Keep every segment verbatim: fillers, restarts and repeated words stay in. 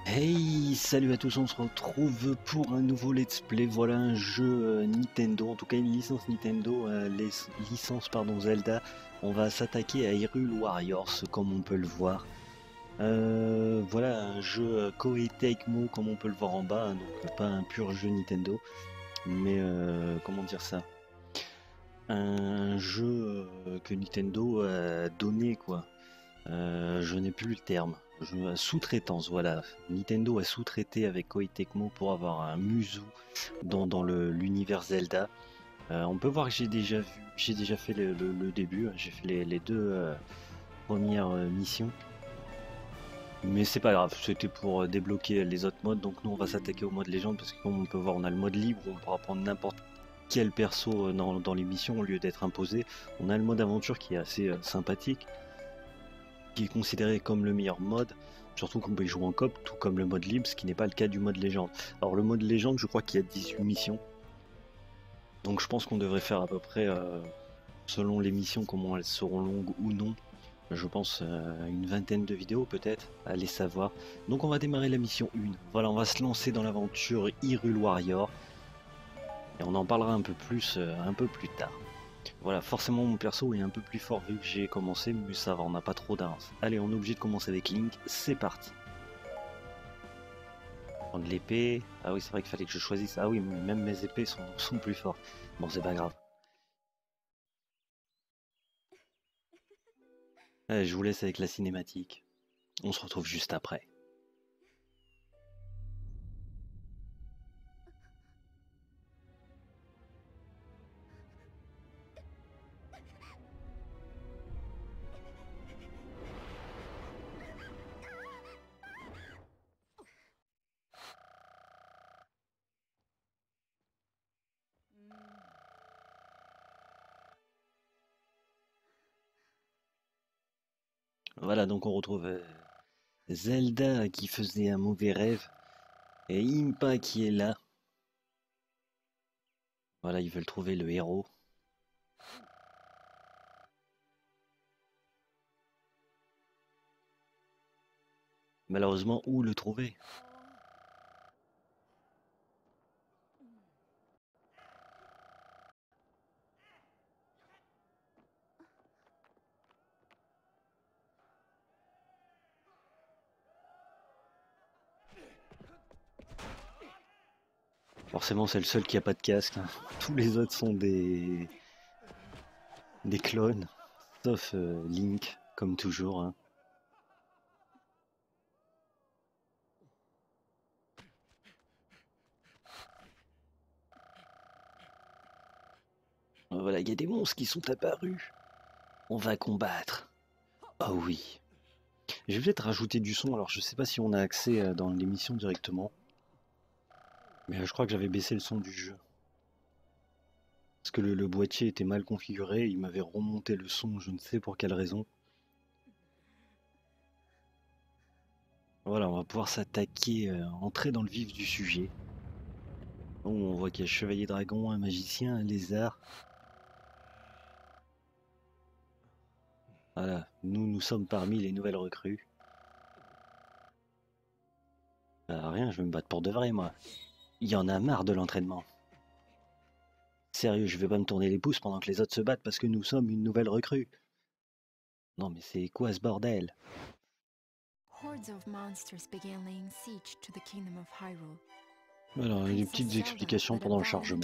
Hey, salut à tous, on se retrouve pour un nouveau let's play. Voilà un jeu euh, Nintendo, en tout cas une licence Nintendo, euh, les, licence pardon Zelda. On va s'attaquer à Hyrule Warriors, comme on peut le voir. Euh, voilà un jeu euh, Koei Tecmo, comme on peut le voir en bas, hein, donc pas un pur jeu Nintendo, mais euh, comment dire ça, un jeu euh, que Nintendo a donné quoi. Euh, je n'ai plus le terme. Je- Sous-traitance, voilà. Nintendo a sous-traité avec Koei Tecmo pour avoir un Musou dans, dans le- l'univers Zelda. Euh, on peut voir que j'ai déjà vu, j'ai déjà fait le, le- le début, j'ai fait les, les deux euh, premières euh, missions. Mais c'est pas grave, c'était pour euh, débloquer les autres modes. Donc nous on va s'attaquer au mode légende parce que comme on peut voir, on a le mode libre où on pourra prendre n'importe quel perso euh, dans, dans les missions au lieu d'être imposé. On a le mode aventure qui est assez euh, sympathique, qui est considéré comme le meilleur mode, surtout qu'on peut y jouer en coop, tout comme le mode libre, ce qui n'est pas le cas du mode légende. Alors le mode légende, je crois qu'il y a dix-huit missions, donc je pense qu'on devrait faire à peu près, euh, selon les missions, comment elles seront longues ou non, je pense euh, une vingtaine de vidéos peut-être, allez savoir. Donc on va démarrer la mission un. Voilà, on va se lancer dans l'aventure Hyrule Warrior, et on en parlera un peu plus euh, un peu plus tard. Voilà, forcément mon perso est un peu plus fort vu que j'ai commencé, mais ça va, on n'a pas trop d'avance. Allez, on est obligé de commencer avec Link, c'est parti. Prendre l'épée. Ah oui, c'est vrai qu'il fallait que je choisisse. Ah oui, même mes épées sont, sont plus fortes. Bon, c'est pas grave. Allez, je vous laisse avec la cinématique. On se retrouve juste après. Voilà, donc on retrouve euh, Zelda qui faisait un mauvais rêve et Impa qui est là. Voilà, ils veulent trouver le héros. Malheureusement, où le trouver? Forcément, c'est le seul qui a pas de casque, hein. Tous les autres sont des des clones, sauf euh, Link, comme toujours, hein. Voilà, il y a des monstres qui sont apparus. On va combattre. Ah oui. Je vais peut-être rajouter du son, alors je sais pas si on a accès euh, dans l'émission directement. Mais euh, je crois que j'avais baissé le son du jeu. Parce que le, le boîtier était mal configuré, il m'avait remonté le son, je ne sais pour quelle raison. Voilà, on va pouvoir s'attaquer, euh, entrer dans le vif du sujet. Oh, on voit qu'il y a chevalier dragon, un magicien, un lézard. Voilà, nous, nous sommes parmi les nouvelles recrues. Ah, rien, je vais me battre pour de vrai, moi. Il y en a marre de l'entraînement. Sérieux, je vais pas me tourner les pouces pendant que les autres se battent parce que nous sommes une nouvelle recrue. Non mais c'est quoi ce bordel? Hordes of monsters began laying siege to the kingdom of Hyrule. Alors, il y a des petites explications pendant le chargement.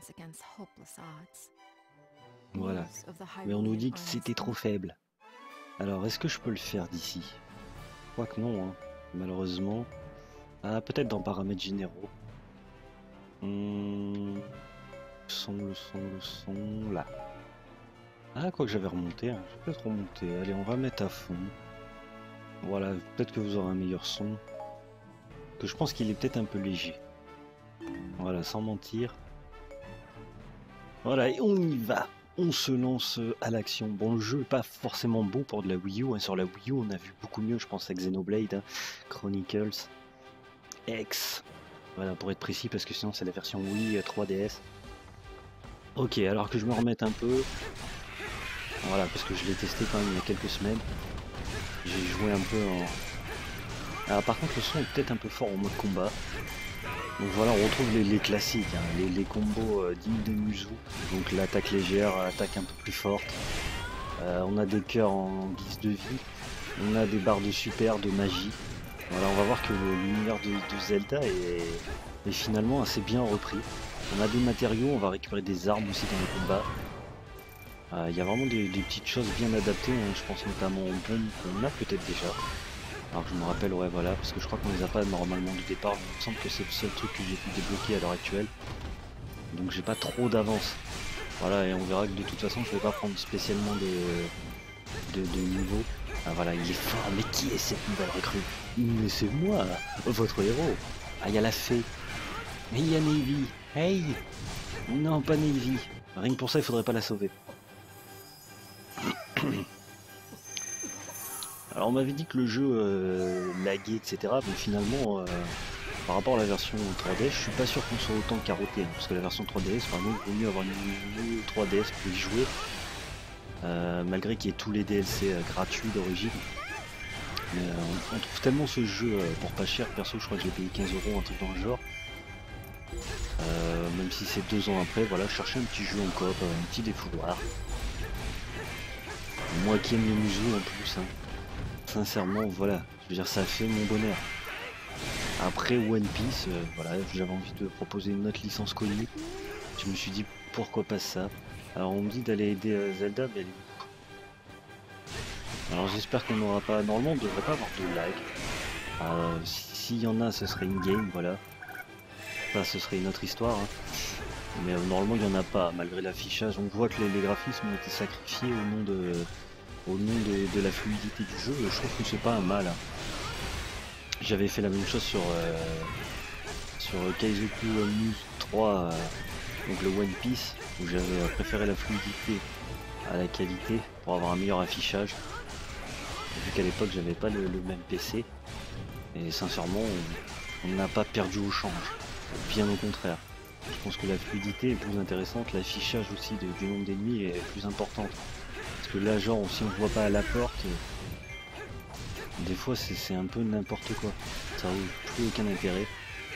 Voilà. Mais on nous dit que c'était trop faible. Alors, est-ce que je peux le faire d'ici? Je crois que non, hein. Malheureusement. Ah, peut-être dans paramètres généraux. Hum... Le son, le son, le son... Là. Ah, quoi que j'avais remonté, hein. Je vais peut-être remonter. Allez, on va mettre à fond. Voilà, peut-être que vous aurez un meilleur son. Que je pense qu'il est peut-être un peu léger. Voilà, sans mentir. Voilà, et on y va. On se lance à l'action. Bon, le jeu n'est pas forcément bon pour de la Wii U, hein. Sur la Wii U, on a vu beaucoup mieux, je pense, à Xenoblade, hein. Chronicles X. Voilà, pour être précis, parce que sinon c'est la version Wii trois D S. Ok, alors que je me remette un peu. Voilà, parce que je l'ai testé quand même il y a quelques semaines. J'ai joué un peu en, Alors, par contre le son est peut-être un peu fort en mode combat. Donc voilà, on retrouve les, les classiques, hein, les, les combos euh, dignes de Musou. Donc l'attaque légère, l'attaque un peu plus forte. Euh, on a des cœurs en guise de vie. On a des barres de super, de magie. Voilà, on va voir que l'univers de, de Zelda est, est finalement assez bien repris. On a des matériaux, on va récupérer des armes aussi dans les combats. Il euh, y a vraiment des, des petites choses bien adaptées, hein. Je pense notamment aux bombes qu'on a peut-être déjà. Alors je me rappelle, ouais voilà, parce que je crois qu'on les a pas normalement du départ, mais il me semble que c'est le seul truc que j'ai pu débloquer à l'heure actuelle. Donc j'ai pas trop d'avance. Voilà, et on verra que de toute façon je vais pas prendre spécialement de, de, de niveau. Ah voilà, il est fort, mais qui est cette nouvelle recrue? Mais c'est moi, votre héros. Ah, il y a la fée. Et il y a Navy. Hey. Non, pas Navy. Rien que pour ça, il faudrait pas la sauver. Alors on m'avait dit que le jeu euh, laguait, et cetera. Mais finalement, euh, par rapport à la version trois D S, je suis pas sûr qu'on soit autant carotté. Hein, parce que la version trois D S, par exemple, il vaut mieux avoir une trois D S pour y jouer. Euh, malgré qu'il y ait tous les D L C euh, gratuits d'origine. Mais euh, on, on trouve tellement ce jeu euh, pour pas cher. Perso, je crois que j'ai payé quinze euros, un truc dans le genre. Euh, même si c'est deux ans après, voilà, chercher un petit jeu en coop, un petit défouloir. Moi qui aime les musous en plus, hein. Sincèrement, voilà, je veux dire, ça fait mon bonheur. Après One Piece, euh, voilà, j'avais envie de proposer une autre licence connue. Je me suis dit, pourquoi pas ça? Alors on me dit d'aller aider euh, Zelda, mais elle est où? Alors j'espère qu'on n'aura pas, normalement on devrait pas avoir de lag. Euh, S'il y en a, ce serait in-game, voilà. Enfin, ce serait une autre histoire, hein. Mais euh, normalement il n'y en a pas, malgré l'affichage. On voit que les, les graphismes ont été sacrifiés au nom de, au nom de, de la fluidité du jeu. Je trouve que c'est pas un mal, hein. J'avais fait la même chose sur, euh, sur Kaizoku News trois, euh, donc le One Piece, où j'avais préféré la fluidité à la qualité pour avoir un meilleur affichage. Vu qu'à l'époque j'avais pas le, le même P C, et sincèrement on n'a pas perdu au change, bien au contraire. Je pense que la fluidité est plus intéressante, l'affichage aussi de, du nombre d'ennemis est plus importante. Parce que là genre si on voit pas à la porte, des fois c'est un peu n'importe quoi, ça n'a plus aucun intérêt.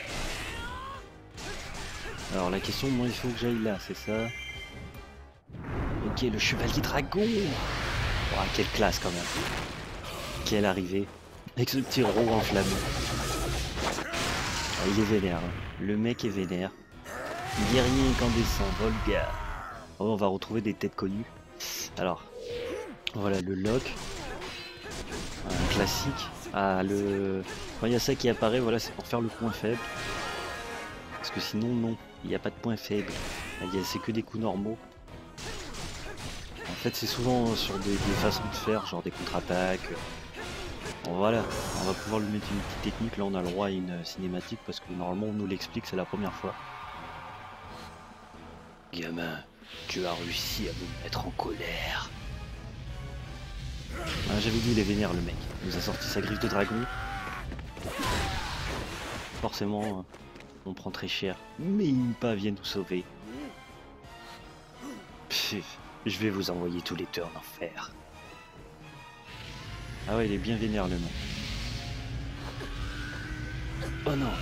Alors la question, moi il faut que j'aille là, c'est ça? Ok, le chevalier dragon. Oh, quelle classe quand même. Quelle arrivée. Avec ce petit roi enflammé. Ah, il est vénère, hein. Le mec est vénère. Guerrier incandescent, Volga. Oh, on va retrouver des têtes connues. Alors, voilà le lock. Un classique. Ah, le... Quand il y a ça qui apparaît, voilà, c'est pour faire le point faible. Parce que sinon, non, il n'y a pas de point faible. C'est que des coups normaux. En fait, c'est souvent sur des, des façons de faire, genre des contre-attaques. Bon, voilà, on va pouvoir lui mettre une petite technique. Là, on a le droit à une cinématique parce que normalement, on nous l'explique, c'est la première fois. Gamin, tu as réussi à me mettre en colère. Ah, j'avais dit, il est vénère, le mec. Il nous a sorti sa griffe de dragon. Forcément, on prend très cher. Mais Impa vient nous sauver. Pff, je vais vous envoyer tous les turns en enfer. Ah ouais, il est bien vénère, le mec. Oh non.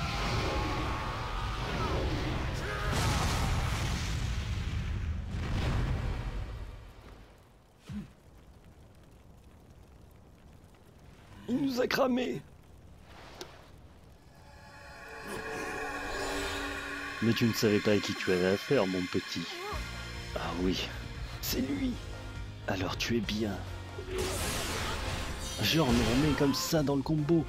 Il nous a cramé. Mais tu ne savais pas à qui tu avais affaire, mon petit. Ah oui, c'est lui. Alors tu es bien. Genre, on me remet comme ça dans le combo.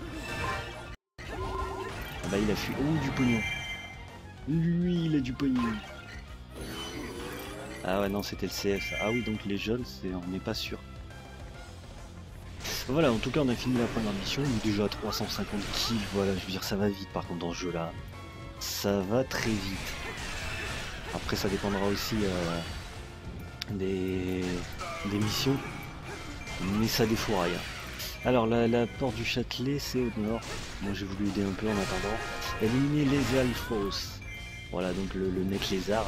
Ah bah il a fui. Oh, du pognon. Lui, il a du pognon. Ah ouais, non, c'était le C S. Ah oui, donc les jeunes, c'est on n'est pas sûr. Voilà, en tout cas, on a fini la première mission. On est déjà à trois cent cinquante kills. Voilà, je veux dire, ça va vite par contre dans ce jeu-là. Ça va très vite. Après, ça dépendra aussi euh, des... des missions. Mais ça défouraille. Alors, la, la porte du Châtelet, c'est au nord. Moi, j'ai voulu aider un peu en attendant. Éliminer les Alphos. Voilà, donc le, le mec lézard.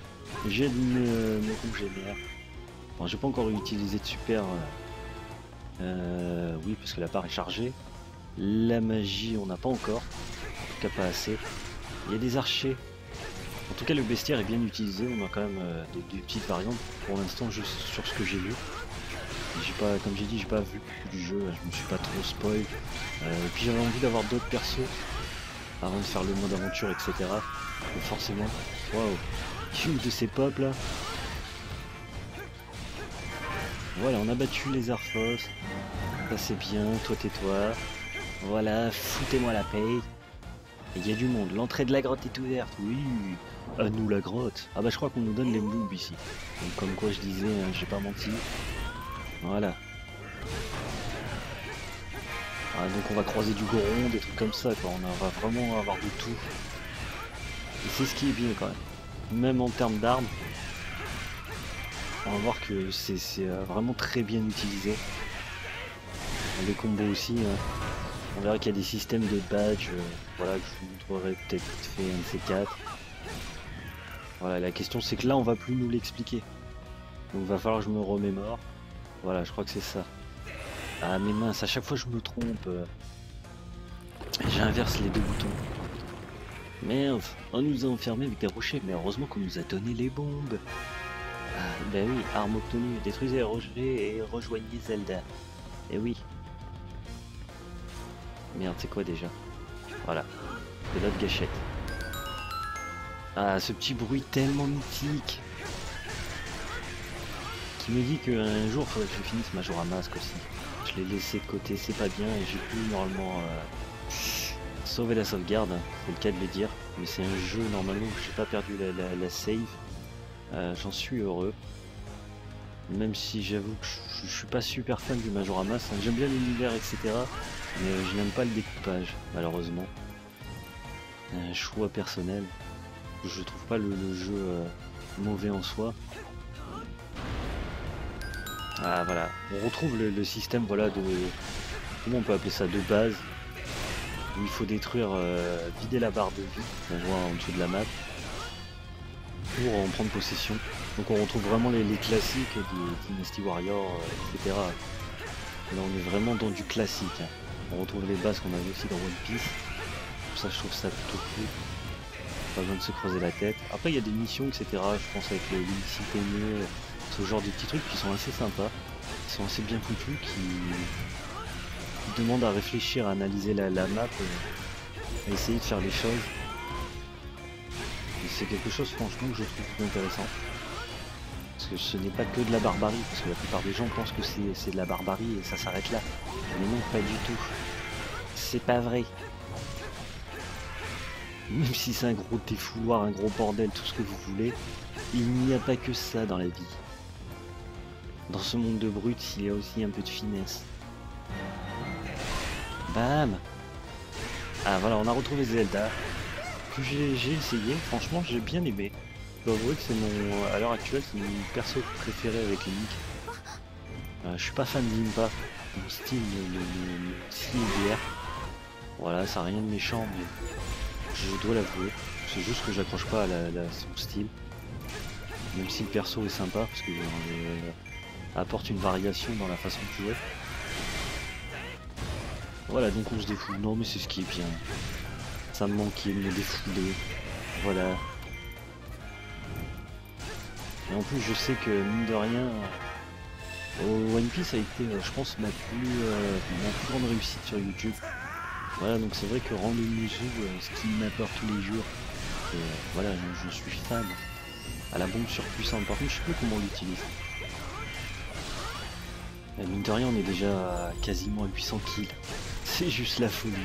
J'ai mes, mes congénères. Bon, j'ai pas encore utilisé de super euh, Euh, oui, parce que la barre est chargée. La magie, on n'a pas encore. En tout cas, pas assez. Il y a des archers. En tout cas, le bestiaire est bien utilisé. On a quand même euh, des, des petites variantes. Pour l'instant, juste sur ce que j'ai vu. J'ai pas, comme j'ai dit, j'ai pas vu beaucoup du jeu. Je me suis pas trop spoil. Euh, et puis j'avais envie d'avoir d'autres persos avant de faire le mode aventure, et cetera. Donc forcément, waouh, une de ces pop là. Voilà, on a battu les Arphos. Ça c'est bien, toi tais-toi. Voilà, foutez-moi la paix. Et il y a du monde. L'entrée de la grotte est ouverte. Oui, à nous la grotte. Ah bah je crois qu'on nous donne les moubs ici. Donc comme quoi je disais, hein, j'ai pas menti. Voilà. Ah, donc on va croiser du goron, des trucs comme ça quoi. On va vraiment avoir de tout. Et c'est ce qui est bien quand même. Même en termes d'armes. On va voir que c'est vraiment très bien utilisé. Les combos aussi. Hein. On verra qu'il y a des systèmes de badge. Euh, voilà, que je vous montrerai peut-être fait un de ces quatre. Voilà, la question c'est que là on va plus nous l'expliquer. Donc il va falloir que je me remémore. Voilà, je crois que c'est ça. Ah mais mince, à chaque fois je me trompe. J'inverse les deux boutons. Merde, on nous a enfermés avec des rochers, mais heureusement qu'on nous a donné les bombes. Ah bah oui, arme obtenue, détruisez les rochers et rejoignez Zelda. Et oui. Merde, c'est quoi déjà? Voilà, de l'autre gâchette. Ah, ce petit bruit tellement mythique qui me dit qu'un jour il faudrait que je finisse Majora Mask aussi. Je l'ai laissé de côté, c'est pas bien et j'ai pu normalement euh, sauver la sauvegarde, hein, c'est le cas de le dire. Mais c'est un jeu normalement où j'ai pas perdu la, la, la save. Euh, J'en suis heureux. Même si j'avoue que je, je suis pas super fan du Majora Mask, hein. J'aime bien l'univers et cetera. Mais euh, je n'aime pas le découpage, malheureusement. Un choix personnel. Je trouve pas le, le jeu euh, mauvais en soi. Ah voilà, on retrouve le, le système voilà de, comment on peut appeler ça, de base, où il faut détruire, euh, vider la barre de vie qu'on voit en dessous de la map pour en prendre possession. Donc on retrouve vraiment les, les classiques des Dynasty Warrior, euh, et cetera. Là on est vraiment dans du classique. Hein. On retrouve les bases qu'on avait aussi dans One Piece. Pour ça je trouve ça plutôt cool. Pas besoin de se creuser la tête. Après il y a des missions, et cetera. Je pense avec le Lunicité, ce genre de petits trucs qui sont assez sympas, qui sont assez bien foutus, qui, qui demandent à réfléchir, à analyser la, la map, et à essayer de faire les choses. Et c'est quelque chose franchement que je trouve plus intéressant. Parce que ce n'est pas que de la barbarie, parce que la plupart des gens pensent que c'est de la barbarie et ça s'arrête là. Mais non, pas du tout. C'est pas vrai. Même si c'est un gros défouloir, un gros bordel, tout ce que vous voulez, il n'y a pas que ça dans la vie. Dans ce monde de brutes, il y a aussi un peu de finesse. Bam! Ah voilà, on a retrouvé Zelda. Que j'ai essayé, franchement j'ai bien aimé. Je dois avouer que c'est mon, à l'heure actuelle, c'est mon perso préféré avec Link. Euh, je suis pas fan d'Impa. Mon style, le, le, le style D R. Voilà, ça n'a rien de méchant, mais je dois l'avouer. C'est juste que j'accroche pas à la, la, son style. Même si le perso est sympa, parce que euh, apporte une variation dans la façon de jouer. Voilà, donc on se défoule. Non mais c'est ce qui est bien. Ça me manquait de me défouler. Voilà. Et en plus je sais que mine de rien, euh, One Piece a été euh, je pense ma plus, euh, ma plus grande réussite sur YouTube. Voilà, donc c'est vrai que rendre Musu, euh, ce qui m'apporte tous les jours, et, euh, voilà, je, je suis fan. À la bombe surpuissante, par contre je sais plus comment on l'utilise. Mine de rien on est déjà à quasiment à huit cents kills. C'est juste la folie.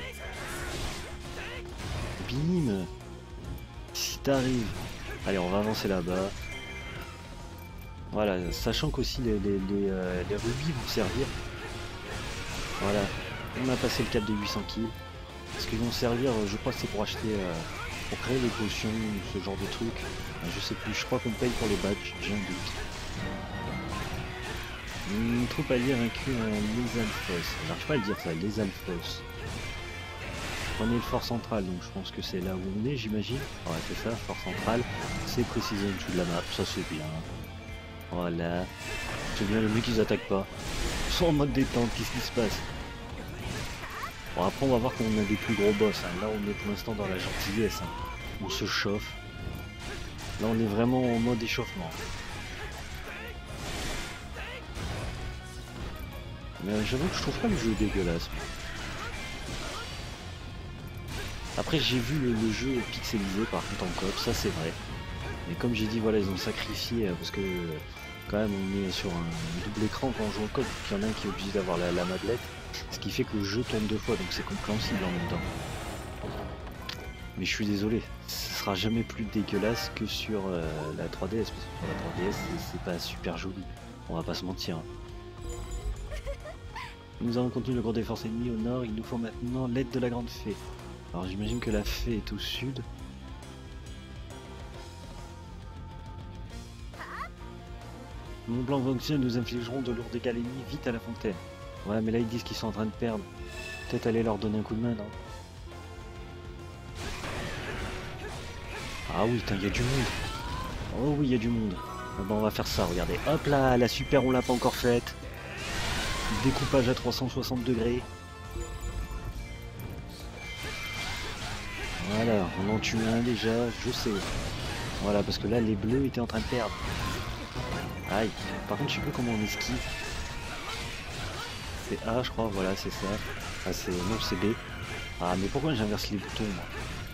Bim. Si t'arrives. Allez, on va avancer là-bas. Voilà, sachant qu'aussi les, les, les, euh, les rubis vont servir. Voilà, on a passé le cap des huit cents kills. Ce qu'ils vont servir, je crois que c'est pour acheter, euh, pour créer les potions, ce genre de trucs. Je sais plus, je crois qu'on paye pour les badges, j'ai un doute. Une troupe alliée vaincu un les Alphos. J'arrive pas à le dire ça, les Alphos. Prenez le fort central, donc je pense que c'est là où on est, j'imagine. Ouais, c'est ça, fort central. C'est précisé en dessous de la map, ça c'est bien. Voilà. C'est bien, le mec ils attaquent pas. sont en mode détente, qu'est-ce qui se passe? Bon, après, on va voir qu'on a des plus gros boss. Hein. Là, on est pour l'instant dans la gentillesse. Hein. On se chauffe. Là, on est vraiment en mode échauffement. Mais euh, j'avoue que je trouve pas le jeu dégueulasse. Après, j'ai vu le, le jeu pixelisé par contre en coop, ça c'est vrai. Mais comme j'ai dit, voilà, ils ont sacrifié parce que quand même on est sur un double écran quand on joue en coop. Il y en a un qui est obligé d'avoir la, la maglette, ce qui fait que le jeu tourne deux fois, donc c'est compréhensible en même temps. Mais je suis désolé, ce sera jamais plus dégueulasse que sur euh, la trois D S, parce que sur la trois D S c'est pas super joli, on va pas se mentir. Hein. Nous avons continué le gros des forces ennemies au nord, il nous faut maintenant l'aide de la grande fée. Alors j'imagine que la fée est au sud. Mon plan fonctionne, nous infligerons de lourds dégâts à l'ennemi vite à la fontaine. Ouais mais là ils disent qu'ils sont en train de perdre. Peut-être aller leur donner un coup de main, non? Ah oui, il y a du monde. Oh oui, il y a du monde. Ah ben, on va faire ça, regardez. Hop là, la super on l'a pas encore faite. Découpage à trois cent soixante degrés. Voilà, on en tue un déjà, je sais. Voilà, parce que là, les bleus étaient en train de perdre. Aïe, par contre, je sais plus comment on esquive. C'est A, je crois, voilà, c'est ça. Ah, c'est... non, c'est B. Ah, mais pourquoi j'inverse les boutons, moi?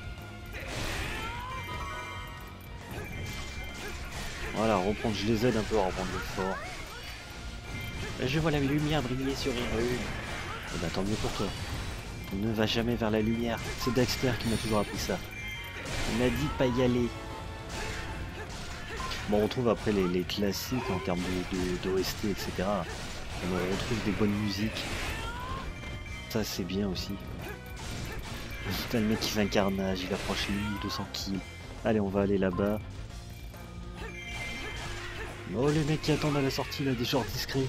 Voilà, reprendre, je les aide un peu à reprendre le fort. Je vois la lumière briller sur Hyrule. Eh ben, tant mieux pour toi. On ne va jamais vers la lumière. C'est Dexter qui m'a toujours appris ça. Il m'a dit de pas y aller. Bon, on retrouve après les, les classiques en termes de, de, d'O S T, et cetera. On retrouve des bonnes musiques. Ça, c'est bien aussi. Putain, le mec qui fait un carnage, il approche les mille deux cents kills. Allez, on va aller là-bas. Oh, les mecs qui attendent à la sortie, là, des genres discrets.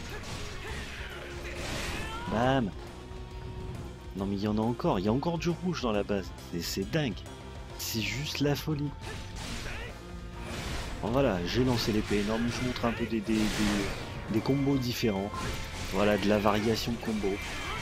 Bam! Non mais il y en a encore, il y a encore du rouge dans la base, c'est dingue, c'est juste la folie. Bon, voilà, j'ai lancé l'épée, non mais je vous montre un peu des, des, des, des combos différents, voilà, de la variation de combos.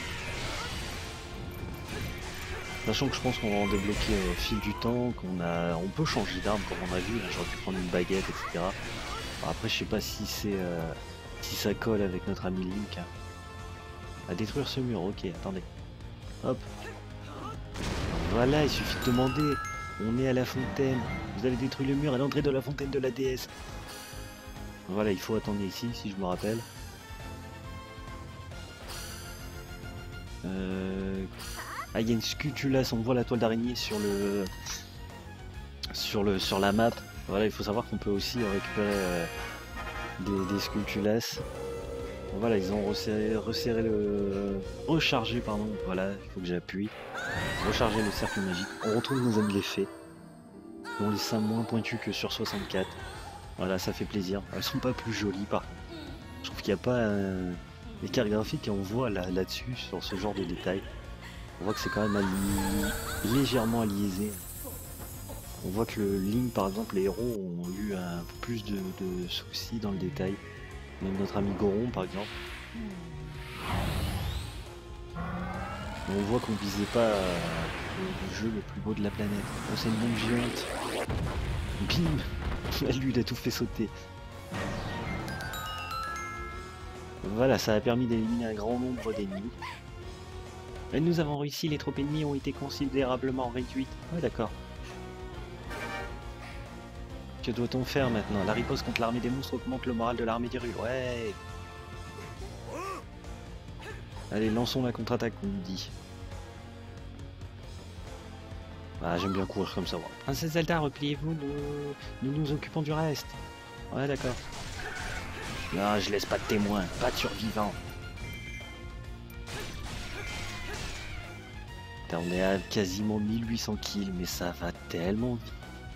Sachant que je pense qu'on va en débloquer au fil du temps, qu'on a, on peut changer d'arme comme on a vu, j'aurais pu prendre une baguette, et cetera. Bon, après je sais pas si c'est euh, si ça colle avec notre ami Link. Hein. À détruire ce mur, ok, attendez. Hop. Voilà, il suffit de demander. On est à la fontaine. Vous allez détruire le mur à l'entrée de la fontaine de la déesse. Voilà, il faut attendre ici, si je me rappelle. Euh... Ah, il y a une scutulasse. On voit la toile d'araignée sur le... sur le sur la map. Voilà, il faut savoir qu'on peut aussi récupérer euh, des, des scultulasses. Voilà, ils ont resserré, resserré le... rechargé, pardon, voilà, il faut que j'appuie. Recharger le cercle magique. On retrouve nos amis les fées. Ils ont les seins moins pointus que sur soixante-quatre. Voilà, ça fait plaisir. Elles sont pas plus jolies, par contre. Je trouve qu'il n'y a pas un écart graphique et on voit là, là-dessus, sur ce genre de détails. On voit que c'est quand même alli... légèrement alliésé. On voit que le Link, par exemple, les héros ont eu un peu plus de, de soucis dans le détail. Même notre ami Goron par exemple. On voit qu'on visait pas euh, le, le jeu le plus beau de la planète. Oh, c'est une bombe géante. Bim. Lui il a tout fait sauter. Voilà, ça a permis d'éliminer un grand nombre d'ennemis. Et nous avons réussi, les troupes ennemies ont été considérablement réduites. Ouais d'accord. Que doit-on faire maintenant? La riposte contre l'armée des monstres augmente le moral de l'armée d'Hyrule. Ouais. Allez, lançons la contre-attaque, on nous dit. Ah, j'aime bien courir comme ça. Ouais. Princesse Zelda, repliez-vous, nous... nous nous occupons du reste. Ouais, d'accord. Non, je laisse pas de témoins, pas de survivants. Putain, on est à quasiment mille huit cents kills, mais ça va tellement vite.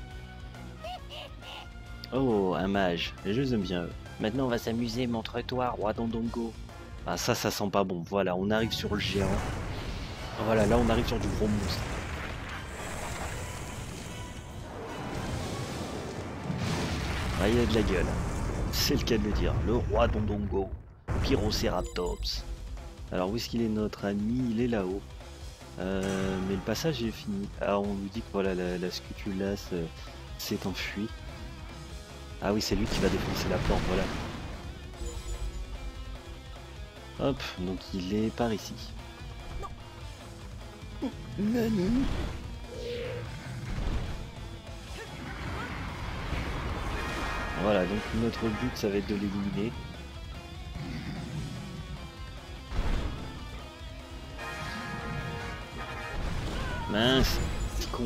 Oh, un mage. Je les aime bien eux. Maintenant, on va s'amuser, montre-toi, roi Dondongo. Ah, ça, ça sent pas bon. Voilà, on arrive sur le géant. Voilà, là, on arrive sur du gros monstre. Ah, il a de la gueule. C'est le cas de le dire. Le roi Dondongo. Pyrocératops. Alors où est-ce qu'il est notre ami? Il est là-haut. Euh, mais le passage est fini. Alors on nous dit que voilà, la, la Scutulace euh, s'est enfuie. Ah oui, c'est lui qui va défoncer la porte, voilà. Hop, donc il est par ici. Nani? Voilà, donc notre but ça va être de l'éliminer. Mince, c'est con.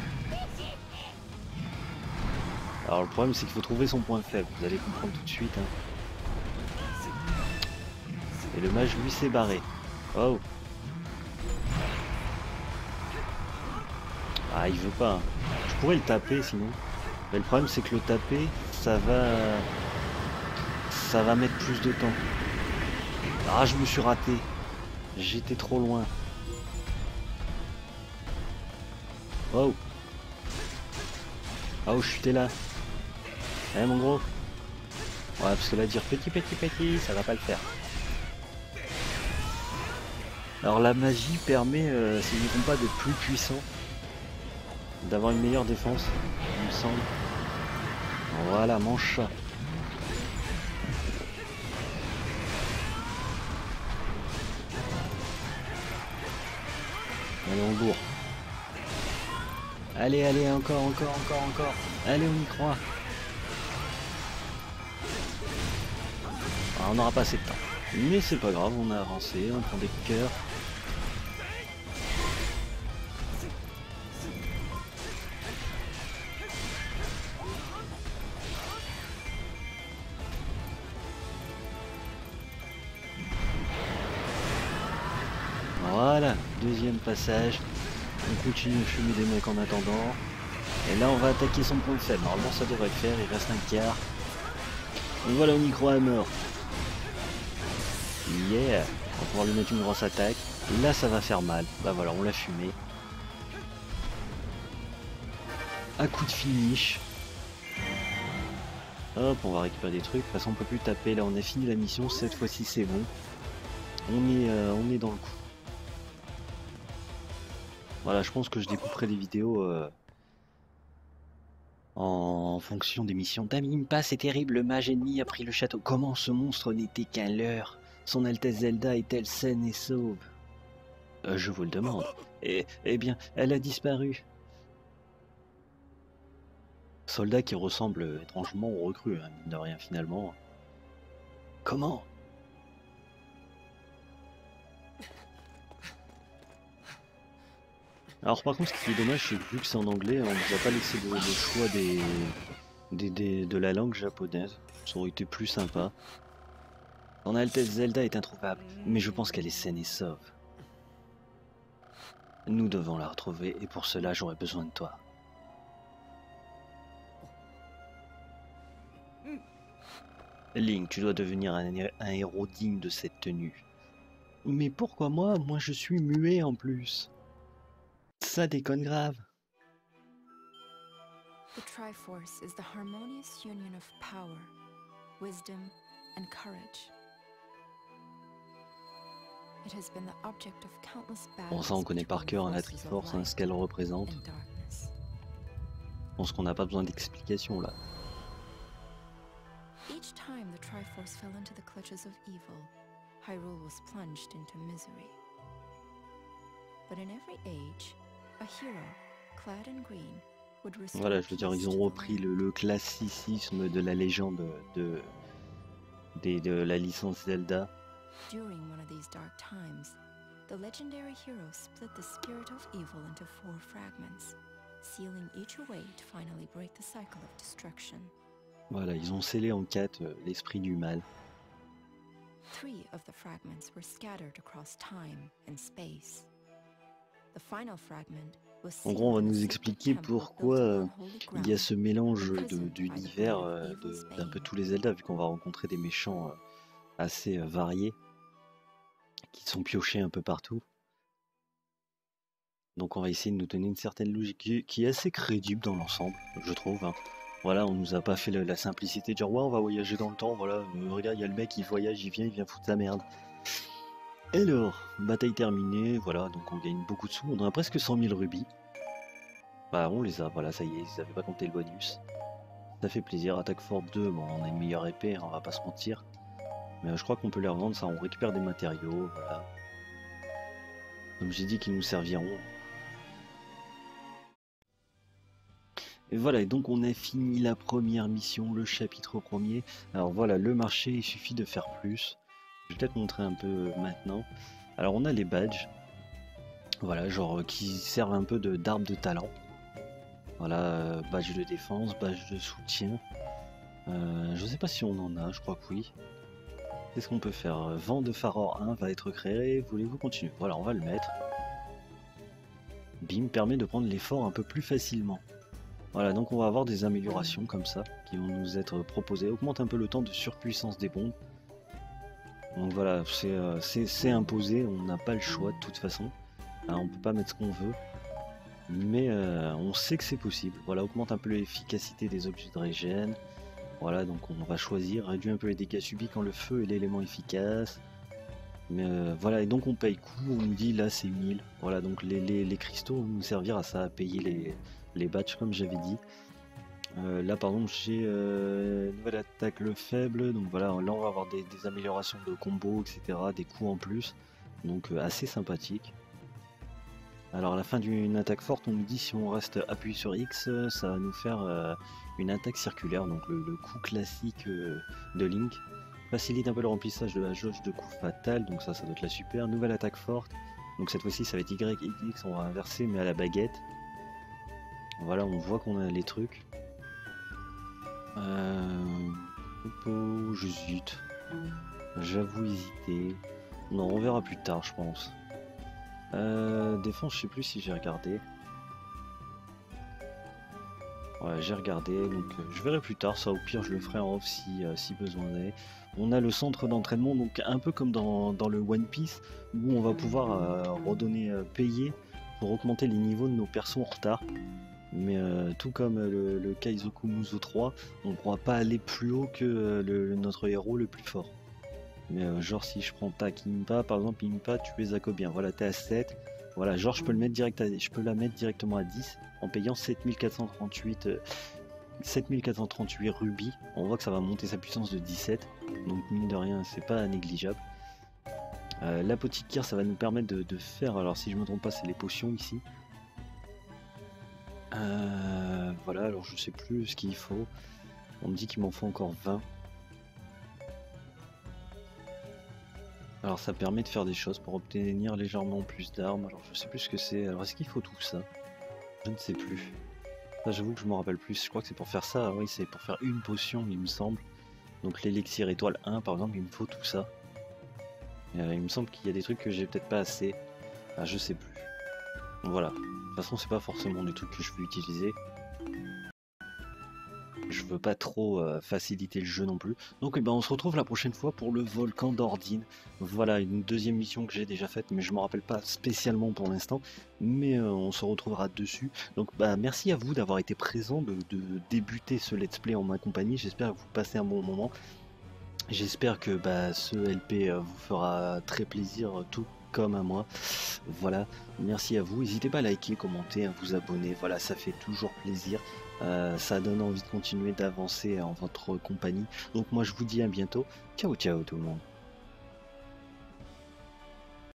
Alors le problème c'est qu'il faut trouver son point faible, vous allez comprendre tout de suite. Hein. Et le mage lui s'est barré. Oh. Ah il veut pas. Hein. Je pourrais le taper sinon. Mais le problème c'est que le taper, ça va... Ça va mettre plus de temps. Ah je me suis raté. J'étais trop loin. Oh. Oh je suis là. Eh mon gros. Ouais parce que là dire petit petit petit ça va pas le faire. Alors la magie permet, euh, si je ne me trompe pas, d'être plus puissant. D'avoir une meilleure défense, il me semble. Voilà, mange ça. Allez, on bourre. Allez, allez, encore, encore, encore, encore. Allez, on y croit. Alors, on n'aura pas assez de temps. Mais c'est pas grave, on a avancé, on prend des cœurs. Voilà, deuxième passage. On continue de fumer des mecs en attendant. Et là on va attaquer son point faible. Normalement ça devrait le faire, il reste un quart. Donc voilà, on y croit à mort. Yeah, on va pouvoir lui mettre une grosse attaque. Là ça va faire mal. Bah voilà, on l'a fumé. Un coup de finish. Hop, on va récupérer des trucs. De toute façon on peut plus taper. Là on a fini la mission. Cette fois-ci c'est bon. On est, euh, on est dans le coup. Voilà, je pense que je découperai des vidéos euh, en fonction des missions. T'abîme pas, c'est terrible, le mage ennemi a pris le château. Comment ce monstre n'était qu'un leurre? Son Altesse Zelda est-elle saine et sauve? euh, Je vous le demande. Eh, eh bien, elle a disparu. Soldat qui ressemble étrangement aux recrues, hein, mine de rien finalement. Comment? Alors par contre, ce qui est dommage, c'est que vu que c'est en anglais, on nous a pas laissé le, le choix des, des, des, de la langue japonaise. Ça aurait été plus sympa. Son Altesse Zelda est introuvable, mais je pense qu'elle est saine et sauve. Nous devons la retrouver, et pour cela, j'aurai besoin de toi. Link, tu dois devenir un, un héros digne de cette tenue. Mais pourquoi moi? Moi je suis muet en plus. Ça déconne grave. The Triforce is the harmonious union of power, wisdom, and courage. It has been the object of countless battles. Bon, ça on connaît par cœur hein, la Triforce, hein, ce qu'elle représente. Je pense qu'on n'a pas besoin d'explication là. Each time the Triforce fell into the clutches of evil, Hyrule was plunged into misery. But in every age, a hero, clad in green, would restore. Voilà, je veux dire, ils ont repris le, le classicisme de la légende de, de, de la licence Zelda. During one of these dark times, the legendary hero split the spirit of evil into four fragments, sealing each away to finally break the cycle of destruction. Voilà, ils ont scellé en quatre euh, l'esprit du mal. Three of the fragments were scattered across time and space. The final fragment was En gros, on va nous expliquer pourquoi euh, il y a ce mélange d'univers euh, d'un peu tous les Zelda, vu qu'on va rencontrer des méchants euh, assez euh, variés, qui sont piochés un peu partout. Donc on va essayer de nous donner une certaine logique qui, qui est assez crédible dans l'ensemble, je trouve. Hein. Voilà, on nous a pas fait la, la simplicité de dire ouais on va voyager dans le temps, voilà, euh, regarde il y a le mec il voyage, il vient, il vient foutre sa merde. Alors, bataille terminée, voilà, donc on gagne beaucoup de sous, on a presque cent mille rubis. Bah on les a, voilà, ça y est, ils n'avaient pas compté le bonus. Ça fait plaisir, attaque forte deux, bon on a une meilleure épée, hein, on va pas se mentir. Mais euh, je crois qu'on peut les revendre, ça on récupère des matériaux, voilà. Comme j'ai dit qu'ils nous serviront. Et voilà, et donc on a fini la première mission, le chapitre premier. Alors voilà, le marché, il suffit de faire plus. Je vais peut-être montrer un peu maintenant. Alors on a les badges. Voilà, genre qui servent un peu de d'arbre de talent. Voilà, euh, badge de défense, badge de soutien. Euh, je sais pas si on en a, je crois que oui. Qu'est-ce qu'on peut faire? Vent de Faror un va être créé, voulez-vous continuer? Voilà, on va le mettre. Bim permet de prendre l'effort un peu plus facilement. Voilà, donc on va avoir des améliorations comme ça qui vont nous être proposées. Augmente un peu le temps de surpuissance des bombes. Donc voilà, c'est euh, imposé, on n'a pas le choix de toute façon. Alors, on peut pas mettre ce qu'on veut, mais euh, on sait que c'est possible. Voilà, augmente un peu l'efficacité des objets de régène. Voilà, donc on va choisir, réduit un peu les dégâts subis quand le feu est l'élément efficace. Mais euh, voilà, et donc on paye coup, on nous dit là c'est mille. Voilà, donc les, les, les cristaux vont nous servir à ça, à payer les, les badges comme j'avais dit. Euh, là par exemple j'ai euh, nouvelle attaque le faible, donc voilà, là on va avoir des, des améliorations de combo, et cetera, des coups en plus, donc euh, assez sympathique. Alors à la fin d'une attaque forte, on nous dit si on reste appuyé sur X, ça va nous faire euh, une attaque circulaire, donc le, le coup classique euh, de Link. Facilite un peu le remplissage de la jauge de coups fatal, donc ça, ça doit être la super. Nouvelle attaque forte, donc cette fois-ci ça va être Y, X, on va inverser mais à la baguette. Voilà, on voit qu'on a les trucs. Euh... Oh, j'hésite. J'avoue hésiter. Non, on verra plus tard, je pense. Euh, défense, je sais plus si j'ai regardé. Ouais, j'ai regardé, donc euh, je verrai plus tard, ça au pire je le ferai en off si, euh, si besoin est. On a le centre d'entraînement, donc un peu comme dans, dans le One Piece, où on va pouvoir euh, redonner euh, payer pour augmenter les niveaux de nos persos en retard. Mais euh, tout comme le, le Kaizoku Muzo trois, on ne pourra pas aller plus haut que euh, le, notre héros le plus fort. Mais euh, genre si je prends pas Impa, par exemple Impa tu es Zacobien, voilà t'es à sept, voilà genre je peux le mettre direct à, je peux la mettre directement à dix en payant sept mille quatre cent trente-huit euh, sept mille quatre cent trente-huit rubis. On voit que ça va monter sa puissance de dix-sept, donc mine de rien c'est pas négligeable. Euh, L'apothicaire ça va nous permettre de, de faire, alors si je me trompe pas c'est les potions ici. Euh, voilà, alors je sais plus ce qu'il faut, on me dit qu'il m'en faut encore vingt. Alors ça permet de faire des choses pour obtenir légèrement plus d'armes, alors je sais plus ce que c'est, alors est-ce qu'il faut tout ça? Je ne sais plus. Là j'avoue que je me rappelle plus, je crois que c'est pour faire ça, oui c'est pour faire une potion il me semble. Donc l'élixir étoile un par exemple, il me faut tout ça. Euh, il me semble qu'il y a des trucs que j'ai peut-être pas assez, ah, je sais plus. Donc, voilà, de toute façon c'est pas forcément des trucs que je veux utiliser. Je veux pas trop euh, faciliter le jeu non plus. Donc eh ben, on se retrouve la prochaine fois pour le volcan d'Ordine. Voilà une deuxième mission que j'ai déjà faite, mais je me rappelle pas spécialement pour l'instant. Mais euh, on se retrouvera dessus. Donc bah merci à vous d'avoir été présent, de, de débuter ce let's play en ma compagnie. J'espère que vous passez un bon moment. J'espère que bah, ce L P euh, vous fera très plaisir, tout comme à moi. Voilà, merci à vous. N'hésitez pas à liker, commenter, à vous abonner. Voilà, ça fait toujours plaisir. Euh, ça donne envie de continuer d'avancer en votre compagnie. Donc moi je vous dis à bientôt. Ciao ciao tout le monde.